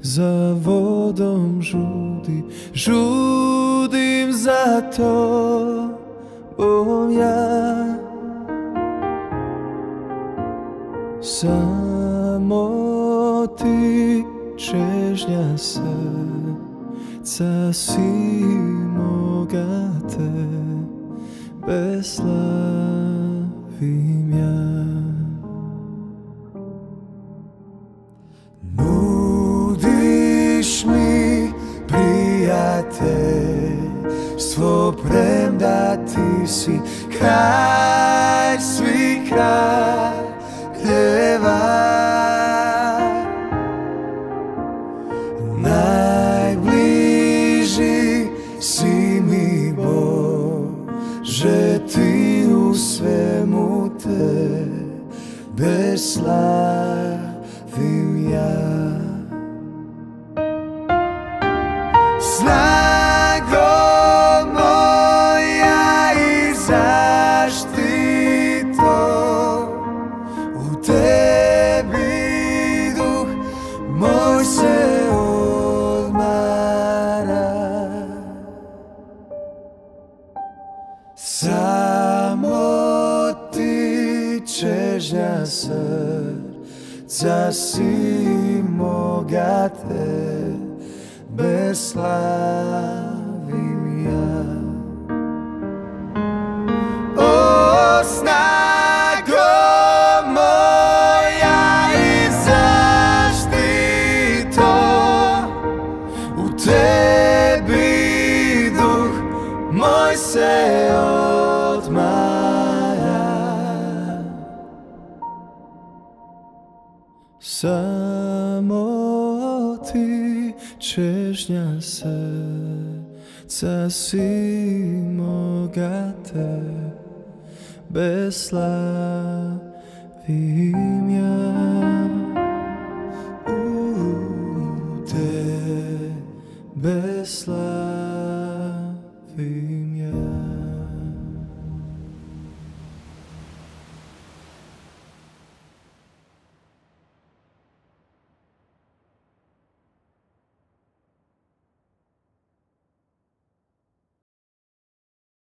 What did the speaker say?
za vodom žudim za tobom ja. Samo ti čežnja srca si moga tebe slavim ja. Nudiš mi prijateljstvo, premda ti si kralj svih kraljeva. Najbliži si mi Bože, ti u svemu tebe slavim ja. Snago moja i zaštito, u tebi duh moj se odmara. Samo ti čežnja srca si moga tebe slavim ja. O snago moja i zaštito, u tebi duh moj se odmara. Samo ti čežnja srca si moga tebe slavim ja. Tebe slavim.